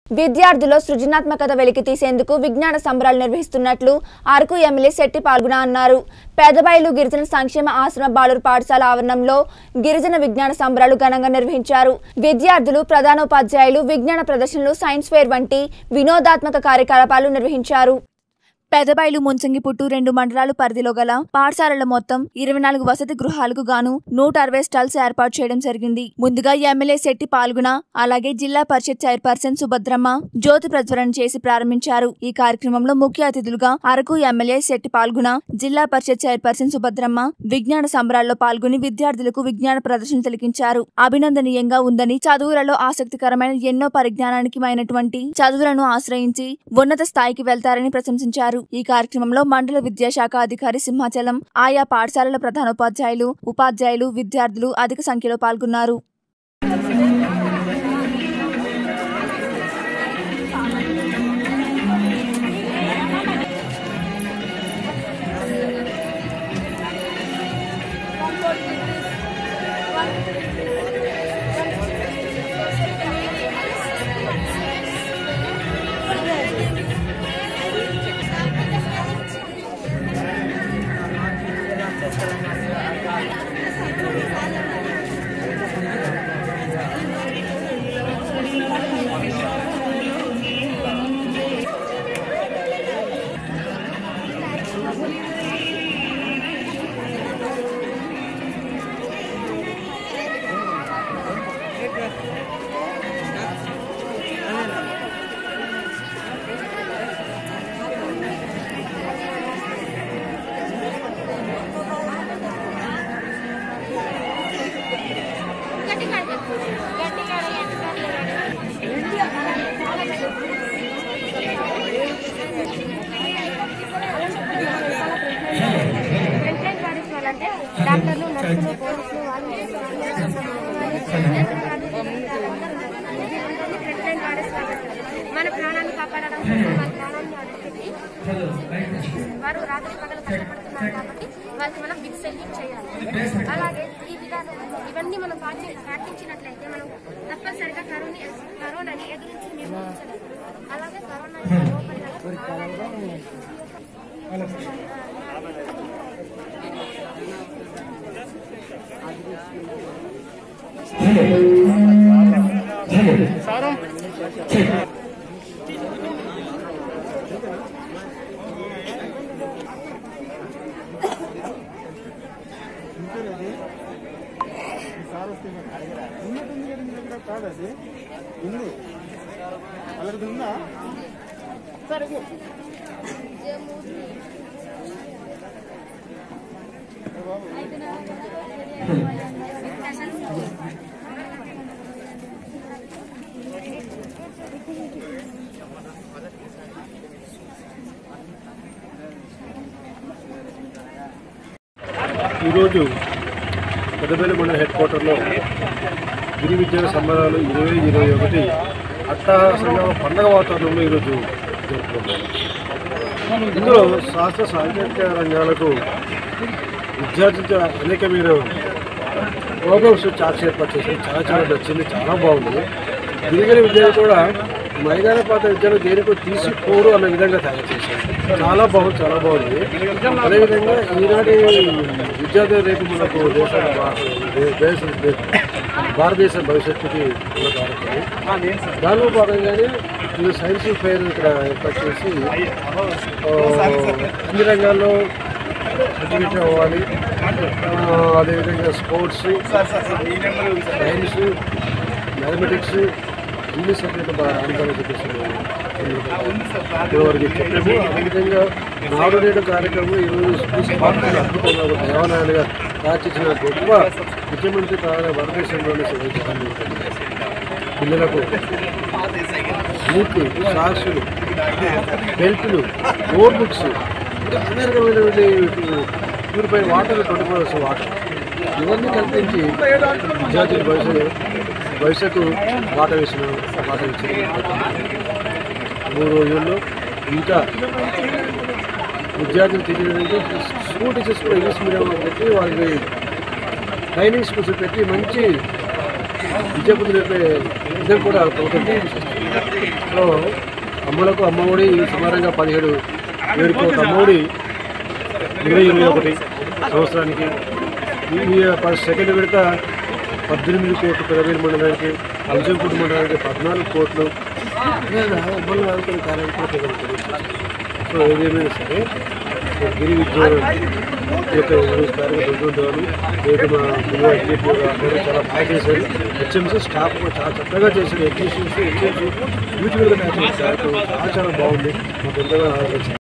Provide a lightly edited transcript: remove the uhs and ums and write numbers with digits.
విద్యార్థుల్లో సృజనాత్మకత వెలికి తీసేందుకు విజ్ఞాన సంబరాలు నిర్వహిస్తున్నట్లు అరకు ఎమ్మెల్యే శెట్టి పాల్గొన అన్నారు. పెదబైలు గిరిజన సంక్షేమ ఆశ్రమ బాలుర పాఠశాల ఆవరణంలో గిరిజన విజ్ఞాన సంబరాలు ఘనంగా నిర్వహించారు. విద్యార్థులు, ప్రధానోపాధ్యాయులు విజ్ఞాన ప్రదర్శనలు, సైన్స్ ఫేర్ వంటి వినోదాత్మక కార్యకలాపాలు నిర్వహించారు. పెదబైలు, ముంచంగిపుట్టు 2 మండలాలు పరిధిలో గల పాఠశాలల మొత్తం 24 వసతి గృహాలకు గాను 160 స్టాల్స్ ఏర్పాటు చేయడం జరిగింది. ముందుగా ఎమ్మెల్యే శెట్టి పాల్గొన, అలాగే జిల్లా పరిషత్ చైర్పర్సన్ సుభద్రమ్మ జ్యోతి ప్రజ్వలన చేసి ప్రారంభించారు. ఈ కార్యక్రమంలో ముఖ్య అతిథులుగా అరకు ఎమ్మెల్యే శెట్టి పాల్గొన, జిల్లా పరిషత్ చైర్పర్సన్ సుభద్రమ్మ విజ్ఞాన సంబరాల్లో పాల్గొని విద్యార్థులకు విజ్ఞాన ప్రదర్శన తిలకించారు. అభినందనీయంగా ఉందని, చదువులలో ఆసక్తికరమైన ఎన్నో పరిజ్ఞానానికమైనటువంటి చదువులను ఆశ్రయించి ఉన్నత స్థాయికి వెళ్తారని ప్రశంసించారు. ఈ కార్యక్రమంలో మండల విద్యాశాఖ అధికారి సింహాచలం, ఆయా పాఠశాలల ప్రధానోపాధ్యాయులు, ఉపాధ్యాయులు, విద్యార్థులు అధిక సంఖ్యలో పాల్గొన్నారు. డాక్టర్లు, నర్సులు, పోలీసులు మన ప్రాణాలను కాపాడడం కోసం వాళ్ళ ప్రాణాలను అడుగుతుంది. వారు రాత్రి పగలు కష్టపడుతున్నారు కాబట్టి వాళ్ళకి మనం బిగ్ సెల్యూట్ చేయాలి. అలాగే ఈ విధానం ఇవన్నీ మనం పాటించినట్లయితే మనం తప్పనిసరిగా కరోనాని ఎదురించి నిర్వహించలేదు. అలాగే కరోనా ఈరోజు పెదబైలు మండల హెడ్ క్వార్టర్లో గిరి విజ్ఞాన సంబరాలు 2021 అట్టహాసంగా పండగ వాతావరణంలో ఈరోజు జరుపుకున్నాం. ఇందులో శాస్త్ర సాంకేతిక రంగాలకు విద్యార్థులతో అనేకమైన ప్రోగ్రామ్స్ చార్ట్స్ ఏర్పాటు చేసి చాలా నచ్చింది, చాలా బాగుంది. గిరిగిరి విద్యను కూడా మైదాన పాత విద్యను దేనికో తీసిపోరు అన్న విధంగా తయారు చేశారు. చాలా బాగుంది. అదేవిధంగా ఈనాటి విద్యార్థులు రేపు మనకు భారతదేశ భవిష్యత్తుకి ఉన్న కార్యక్రమం. దానిలో భాగంగానే ఇది సైన్స్ ఫెయిర్ ఇక్కడ ఏర్పాటు చేసి అన్ని రంగాల్లో సర్టిఫికేట్ అవ్వాలి. అదేవిధంగా sports, science, mathematics, English subject ఆందోళన చూపిస్తున్నాము. వారికి చెప్పాము. అదేవిధంగా నాడు నేడు కార్యక్రమం ఈరోజు స్కూల్స్ పాఠశాల అద్భుతంగా ఒక దేవాలయాలుగా రాచించిన గొప్ప ముఖ్యమంత్రి భారతదేశంలోనే జగన్మోహన్ పిల్లలకు బూట్లు, సాక్సులు, బెల్టులు, నోట్ బుక్స్, ఇంకా అనేక రకమైనటువంటి ప్యూరిఫై వాటర్, 24 hours వాటర్ ఇవన్నీ కల్పించి విద్యార్థుల భవిష్యత్తు బాట ఇచ్చిన 3 రోజుల్లో ఇంకా విద్యార్థులు తెలియదంటే స్కూల్ టీచర్స్ కూడా ఇంగ్లీష్ మీడియం పెట్టి వాళ్ళకి ట్రైనింగ్ స్కూల్స్ పెట్టి మంచి విద్యాబుద్ధులు నేర్పే విధంగా కూడా ప్రభుత్వం సో అమ్మలకు అమ్మఒడి సుమారుగా 17,000 కోట్ల అమ్మఒడి 2021 సంవత్సరానికి. ఈ సెకండ్ విడత 18 కోట్లు పెదవేలు మండలానికి, అల్జంపూడి మండలానికి 14 కోట్లు అమ్మల ఆదుకునే కార్యక్రమం. సో ఏదేమైనా సరే గిరి విద్యార్థుల యొక్క కార్యక్రమం చాలా బాగా చేశారు. హెచ్ఎంసీ స్టాఫ్ కూడా చాలా చక్కగా చేశారు. హెచ్ఎంసీ బ్యూటిఫుల్గా చాలా బాగుంది. మాకు ఎంతగా